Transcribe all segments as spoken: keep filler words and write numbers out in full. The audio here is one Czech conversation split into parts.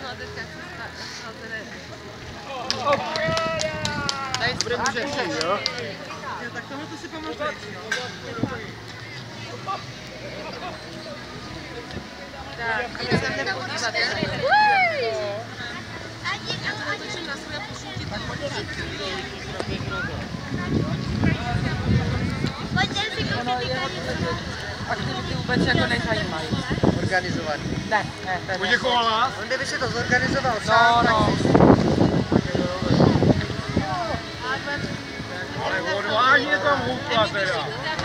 Bude může přijít, jo? Tak tohle to si pamatuješ, tak, a my se jdeme podívat, já to točím na své pošutit, tak pojďte. Aktivity vůbec jako nezajímají. Organizovaný. Ne, ne, to je Poděkoval vás? On kdyby si to zorganizoval sám, no, tak... Ale odvážně tam hůpla teda.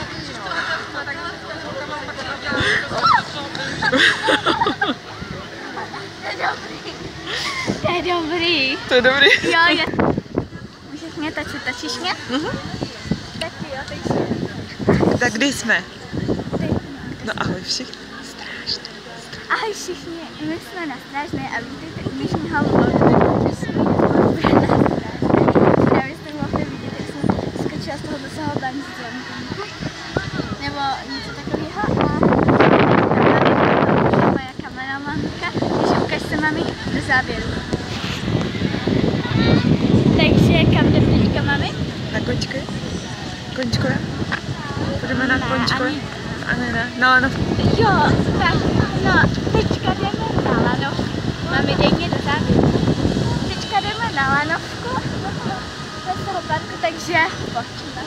To je dobrý. to je dobrý. Jo, je. Můžeš mě točit, točíš mě? Mhm. Tak jo, takže. Tak kdy jsme? No ahoj všichni. Strážné. Ahoj všichni, my jsme na Strážné a vítejte u dnešního vlogu. Právě jste mohli vidět, jak jsem skočila z toho do toho bungee jumpingu. Nebo něco takového a moja kameramanka, takže ukaž se mami do záběru. Takže kam jdeme teďka, mami? Na koňčky? Koňčkové? Půjdeme na Ne, koňčkové? ani- Ani ne. Na lanovku. Jo, tak, no, teďka jdeme na lanovku. Mami, dej mě do záběru. Teďka jdeme na lanovku, z toho parku, takže pojďme.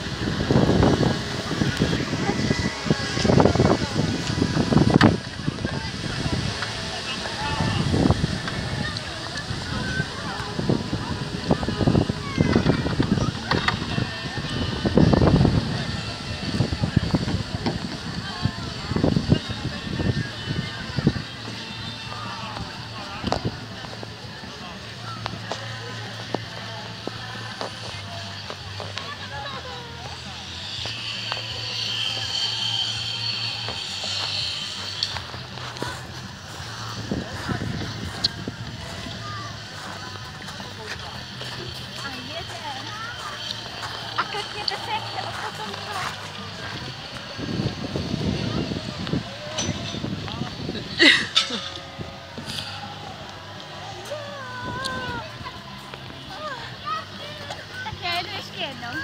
A jedem. A koukněte se, jak se opotončila. Tak já jedu ještě jednou.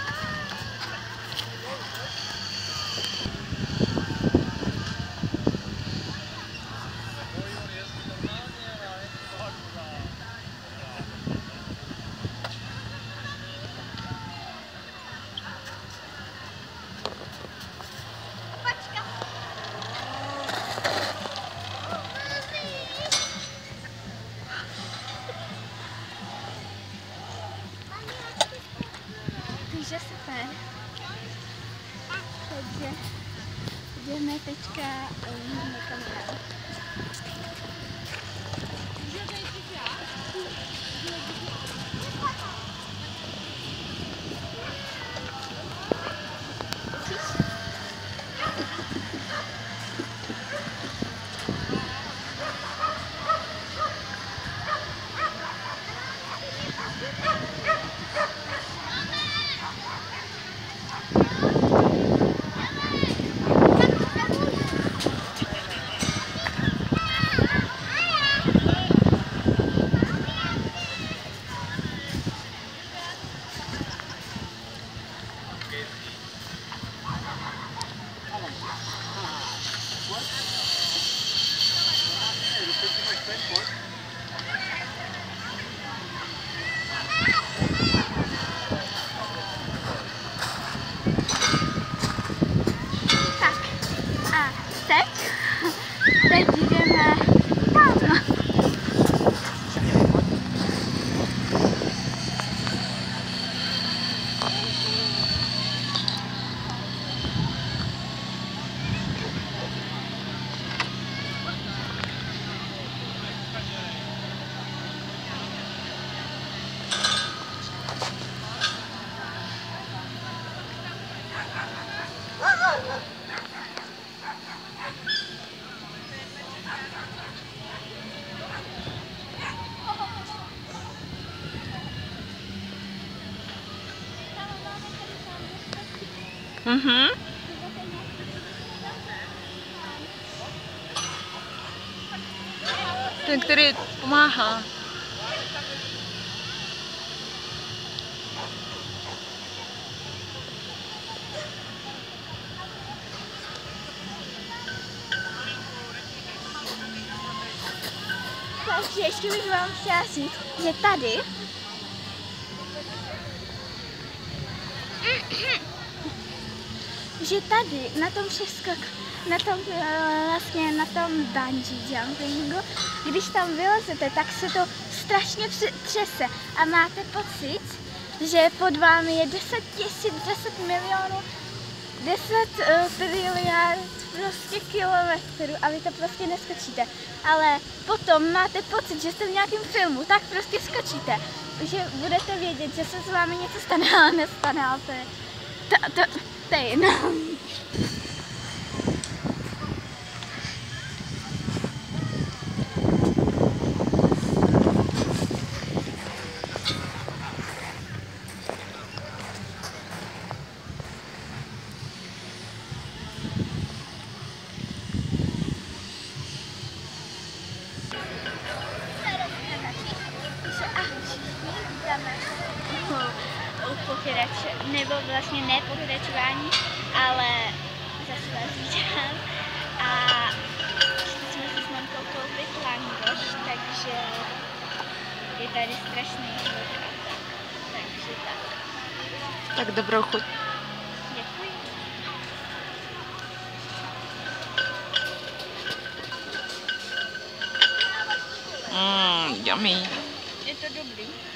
Takže super. Takže jdeme teďka um, někam dál. Tak a teď, teď jdeme tam. Mhm. Ten, který pomáhá. Takže ještě bych vám chtěla říct, že tady že tady na tom přeskok, na tom vlastně na tom bungee jumpingu, když tam vylezete, tak se to strašně třese a máte pocit, že pod vámi je deset tisíc, deset milionů, deset biliard prostě kilometrů a vy to prostě neskočíte. Ale potom máte pocit, že jste v nějakém filmu, tak prostě skočíte. Že budete vědět, že se s vámi něco stane, ale nestane, ale to je, to, to, to je jiné. Nebo vlastně ne pokračování, ale zase vás vítám. A jsme si s mamkou koupit langoš, takže je tady strašný hluk. Takže tak. Tak dobrou chuť. Děkuji. Mmm, yummy. Je to dobrý.